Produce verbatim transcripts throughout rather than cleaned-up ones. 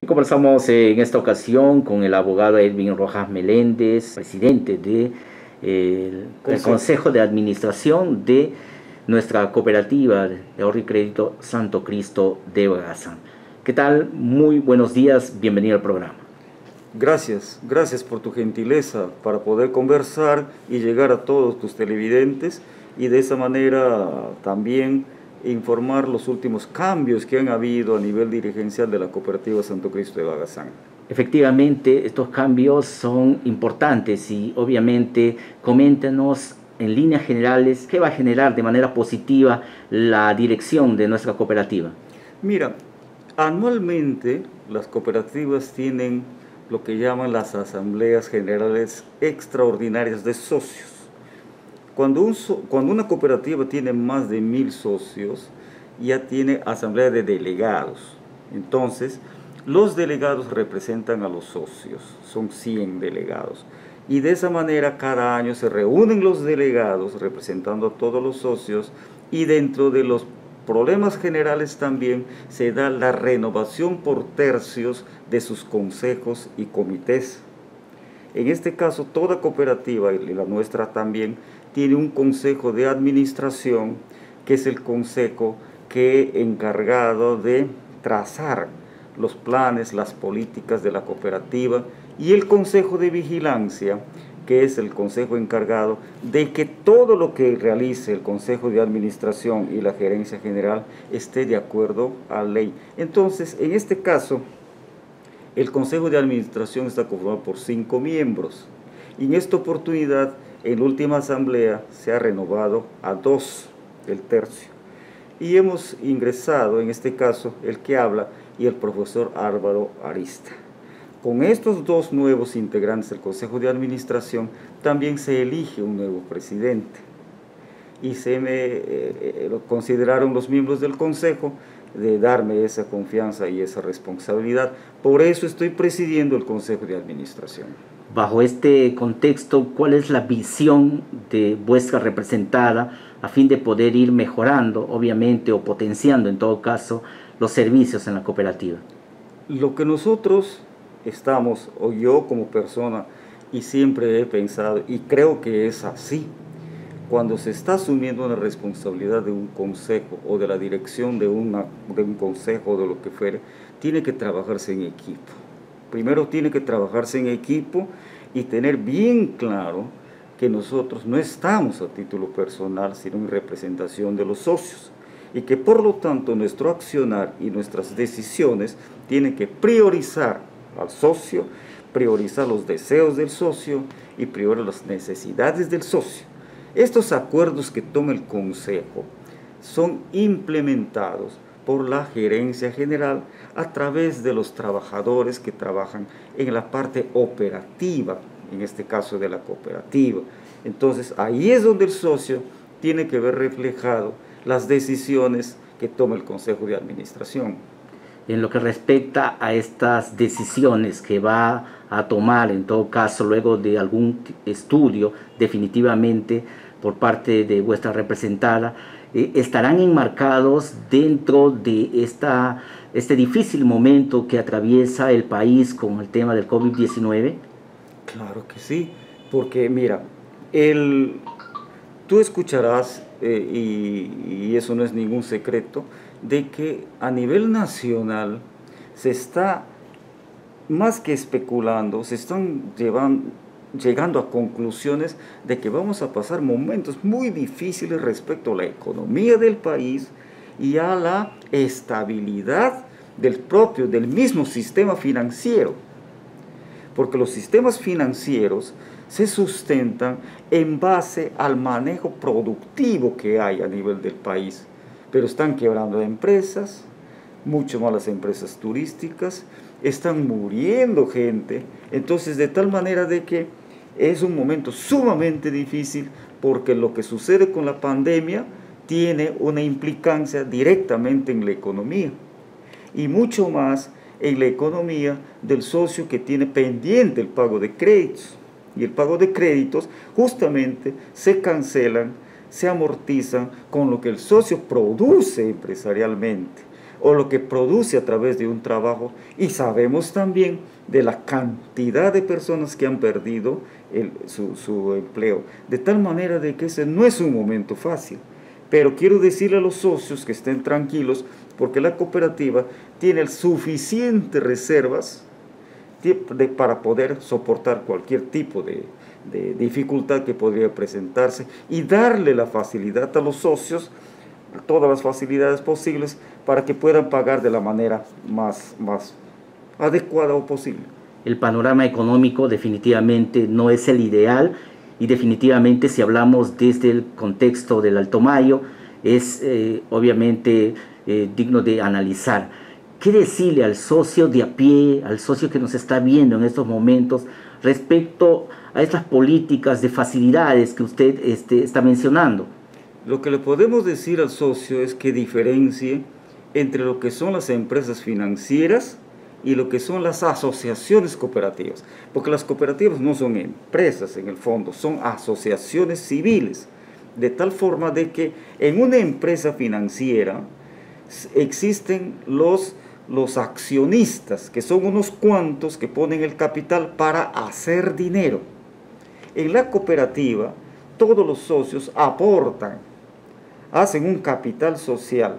Conversamos eh, en esta ocasión con el abogado Edwin Rojas Meléndez, presidente del de, eh, Consejo de Administración de nuestra cooperativa de ahorro y crédito Santo Cristo de Bagazán. ¿Qué tal? Muy buenos días, bienvenido al programa. Gracias, gracias por tu gentileza para poder conversar y llegar a todos tus televidentes y de esa manera también informar los últimos cambios que han habido a nivel dirigencial de la cooperativa Santo Cristo de Bagazán. Efectivamente, estos cambios son importantes y obviamente coméntanos en líneas generales qué va a generar de manera positiva la dirección de nuestra cooperativa. Mira, anualmente las cooperativas tienen lo que llaman las asambleas generales extraordinarias de socios. Cuando, un, cuando una cooperativa tiene más de mil socios, ya tiene asamblea de delegados. Entonces, los delegados representan a los socios, son cien delegados. Y de esa manera, cada año se reúnen los delegados representando a todos los socios y dentro de los problemas generales también se da la renovación por tercios de sus consejos y comités. En este caso, toda cooperativa, y la nuestra también, tiene un consejo de administración, que es el consejo que encargado de trazar los planes, las políticas de la cooperativa, y el consejo de vigilancia, que es el consejo encargado de que todo lo que realice el consejo de administración y la gerencia general esté de acuerdo a la ley. Entonces, en este caso, el consejo de administración está conformado por cinco miembros, y en esta oportunidad, en la última asamblea, se ha renovado a dos, el tercio. Y hemos ingresado, en este caso, el que habla y el profesor Álvaro Arista. Con estos dos nuevos integrantes del Consejo de Administración, también se elige un nuevo presidente. Y se me eh, lo consideraron los miembros del Consejo de darme esa confianza y esa responsabilidad. Por eso estoy presidiendo el Consejo de Administración. Bajo este contexto, ¿cuál es la visión de vuestra representada a fin de poder ir mejorando, obviamente, o potenciando en todo caso, los servicios en la cooperativa? Lo que nosotros estamos, o yo como persona, y siempre he pensado, y creo que es así, cuando se está asumiendo una responsabilidad de un consejo o de la dirección de, una, de un consejo o de lo que fuere, tiene que trabajarse en equipo. Primero tiene que trabajarse en equipo y tener bien claro que nosotros no estamos a título personal, sino en representación de los socios. Y que por lo tanto nuestro accionar y nuestras decisiones tienen que priorizar al socio, priorizar los deseos del socio y priorizar las necesidades del socio. Estos acuerdos que toma el Consejo son implementados por la gerencia general a través de los trabajadores que trabajan en la parte operativa, en este caso de la cooperativa. Entonces, ahí es donde el socio tiene que ver reflejado las decisiones que toma el Consejo de Administración. En lo que respecta a estas decisiones que va a tomar, en todo caso, luego de algún estudio, definitivamente, por parte de vuestra representada, eh, ¿estarán enmarcados dentro de esta, este difícil momento que atraviesa el país con el tema del COVID diecinueve? Claro que sí, porque mira, el, tú escucharás, eh, y, y eso no es ningún secreto, de que a nivel nacional se está, más que especulando, se están llevando, llegando a conclusiones de que vamos a pasar momentos muy difíciles respecto a la economía del país y a la estabilidad del propio, del mismo sistema financiero. Porque los sistemas financieros se sustentan en base al manejo productivo que hay a nivel del país. Pero están quebrando empresas, mucho más las empresas turísticas, están muriendo gente. Entonces, de tal manera de que es un momento sumamente difícil porque lo que sucede con la pandemia tiene una implicancia directamente en la economía y mucho más en la economía del socio que tiene pendiente el pago de créditos. Y el pago de créditos justamente se cancelan, se amortizan con lo que el socio produce empresarialmente. o lo que produce a través de un trabajo, y sabemos también de la cantidad de personas que han perdido el, su, su empleo, de tal manera de que ese no es un momento fácil. Pero quiero decirle a los socios que estén tranquilos, porque la cooperativa tiene suficientes reservas de, para poder soportar cualquier tipo de, de dificultad que podría presentarse y darle la facilidad a los socios, todas las facilidades posibles para que puedan pagar de la manera más, más adecuada o posible. El panorama económico definitivamente no es el ideal y definitivamente si hablamos desde el contexto del Alto Mayo es eh, obviamente eh, digno de analizar. ¿Qué decirle al socio de a pie, al socio que nos está viendo en estos momentos respecto a estas políticas de facilidades que usted este, está mencionando? Lo que le podemos decir al socio es que diferencie entre lo que son las empresas financieras y lo que son las asociaciones cooperativas, porque las cooperativas no son empresas en el fondo, son asociaciones civiles, de tal forma de que en una empresa financiera existen los, los accionistas, que son unos cuantos que ponen el capital para hacer dinero. En la cooperativa, todos los socios aportan, hacen un capital social,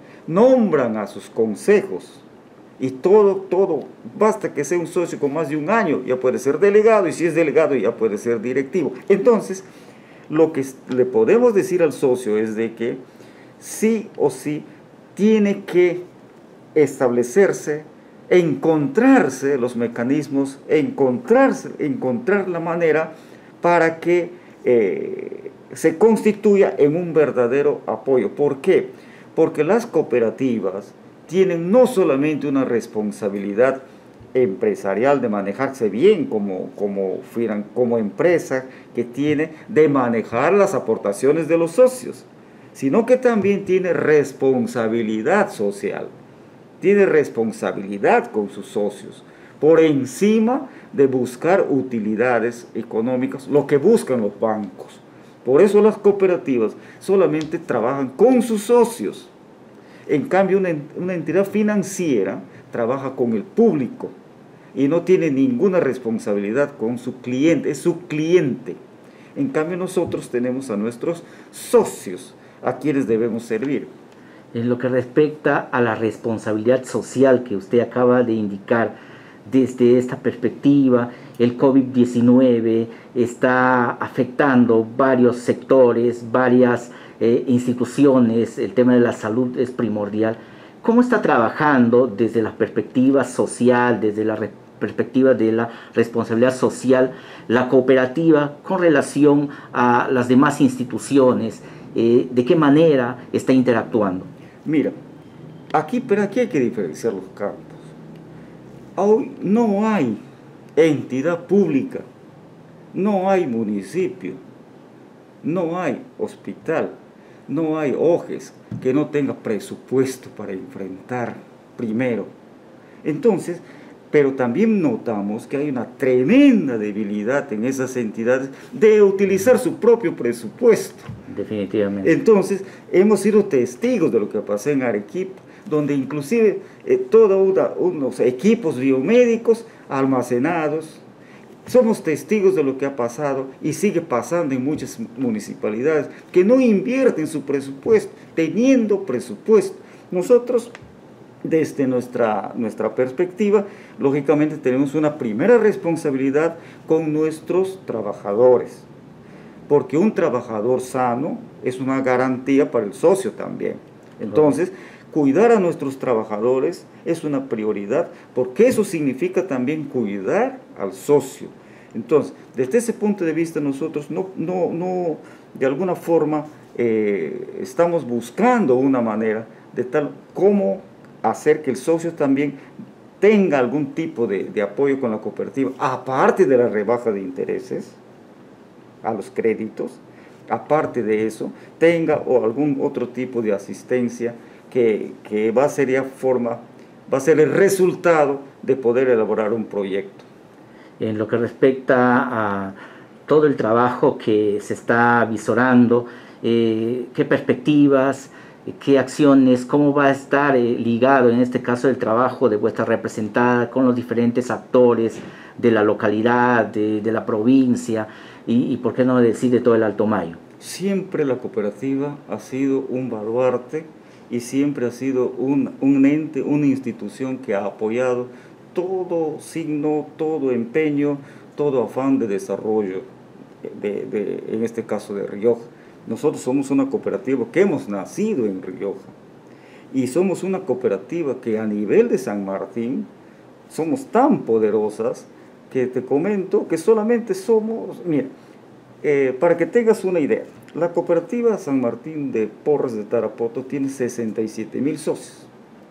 nombran a sus consejos, y todo, todo, basta que sea un socio con más de un año, ya puede ser delegado, y si es delegado ya puede ser directivo. Entonces, lo que le podemos decir al socio es de que sí o sí tiene que establecerse, encontrarse los mecanismos, encontrarse, encontrar la manera para que eh, se constituya en un verdadero apoyo. ¿Por qué? Porque las cooperativas tienen no solamente una responsabilidad empresarial de manejarse bien como, como, como empresa que tiene de manejar las aportaciones de los socios, sino que también tiene responsabilidad social, tiene responsabilidad con sus socios, por encima de buscar utilidades económicas, lo que buscan los bancos. Por eso las cooperativas solamente trabajan con sus socios. En cambio, una, una entidad financiera trabaja con el público y no tiene ninguna responsabilidad con su cliente, es su cliente. En cambio, nosotros tenemos a nuestros socios, a quienes debemos servir. En lo que respecta a la responsabilidad social que usted acaba de indicar, desde esta perspectiva, el COVID diecinueve está afectando varios sectores, varias eh, instituciones, el tema de la salud es primordial. ¿Cómo está trabajando desde la perspectiva social, desde la perspectiva de la responsabilidad social, la cooperativa con relación a las demás instituciones? Eh, ¿De qué manera está interactuando? Mira, aquí, pero aquí hay que diferenciar los campos. Hoy no hay entidad pública, no hay municipio, no hay hospital, no hay O G E S que no tenga presupuesto para enfrentar primero. Entonces, pero también notamos que hay una tremenda debilidad en esas entidades de utilizar su propio presupuesto. Definitivamente. Entonces, hemos sido testigos de lo que pasó en Arequipa, donde inclusive eh, todos unos equipos biomédicos almacenados. Somos testigos de lo que ha pasado y sigue pasando en muchas municipalidades que no invierten su presupuesto, teniendo presupuesto. Nosotros, desde nuestra, nuestra perspectiva, lógicamente tenemos una primera responsabilidad con nuestros trabajadores, porque un trabajador sano es una garantía para el socio también. Entonces, cuidar a nuestros trabajadores es una prioridad, porque eso significa también cuidar al socio. Entonces, desde ese punto de vista, nosotros no, no, no de alguna forma, eh, estamos buscando una manera de tal como hacer que el socio también tenga algún tipo de, de apoyo con la cooperativa, aparte de la rebaja de intereses a los créditos, aparte de eso, tenga o algún otro tipo de asistencia que, que va a ser ya forma, va a ser el resultado de poder elaborar un proyecto. En lo que respecta a todo el trabajo que se está visorando, eh, qué perspectivas, qué acciones, cómo va a estar eh, ligado en este caso el trabajo de vuestra representada con los diferentes actores de la localidad, de, de la provincia y, y por qué no decir de todo el Alto Mayo. Siempre la cooperativa ha sido un baluarte y siempre ha sido un, un ente, una institución que ha apoyado todo signo, todo empeño, todo afán de desarrollo, de, de, en este caso de Rioja. Nosotros somos una cooperativa que hemos nacido en Rioja y somos una cooperativa que a nivel de San Martín somos tan poderosas que te comento que solamente somos, mira, eh, para que tengas una idea, la cooperativa San Martín de Porres de Tarapoto tiene sesenta y siete mil socios.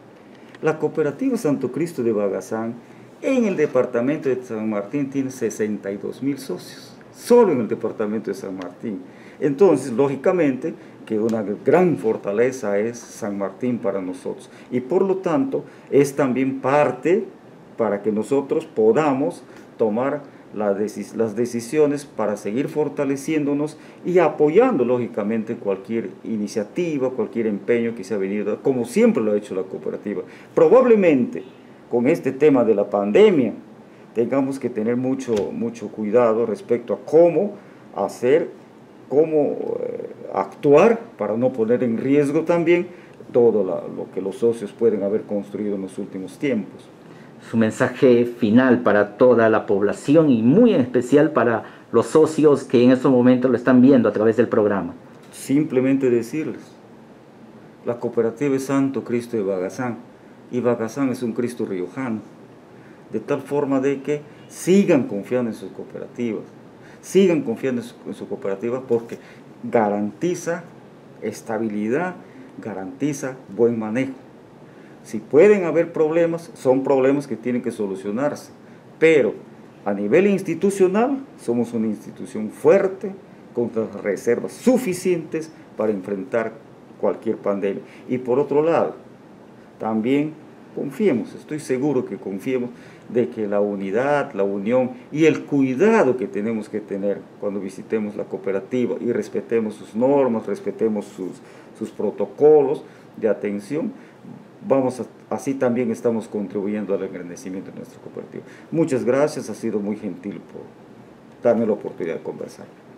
La cooperativa Santo Cristo de Bagazán en el departamento de San Martín tiene sesenta y dos mil socios, solo en el departamento de San Martín. Entonces, lógicamente, que una gran fortaleza es San Martín para nosotros. Y por lo tanto, es también parte para que nosotros podamos tomar la decis- las decisiones para seguir fortaleciéndonos y apoyando, lógicamente, cualquier iniciativa, cualquier empeño que se ha venido, como siempre lo ha hecho la cooperativa. Probablemente, con este tema de la pandemia, tengamos que tener mucho, mucho cuidado respecto a cómo hacer, cómo eh, actuar para no poner en riesgo también todo la, lo que los socios pueden haber construido en los últimos tiempos. Su mensaje final para toda la población y muy en especial para los socios que en estos momentos lo están viendo a través del programa. Simplemente decirles, la cooperativa es Santo Cristo de Bagazán y Bagazán es un Cristo riojano, de tal forma de que sigan confiando en sus cooperativas, sigan confiando en su, en su cooperativa porque garantiza estabilidad, garantiza buen manejo. Si pueden haber problemas, son problemas que tienen que solucionarse, pero a nivel institucional somos una institución fuerte, con las reservas suficientes para enfrentar cualquier pandemia. Y por otro lado, también confiemos, estoy seguro que confiemos de que la unidad, la unión y el cuidado que tenemos que tener cuando visitemos la cooperativa y respetemos sus normas, respetemos sus, sus protocolos de atención, vamos a, así también estamos contribuyendo al engrandecimiento de nuestra cooperativa. Muchas gracias, ha sido muy gentil por darme la oportunidad de conversar.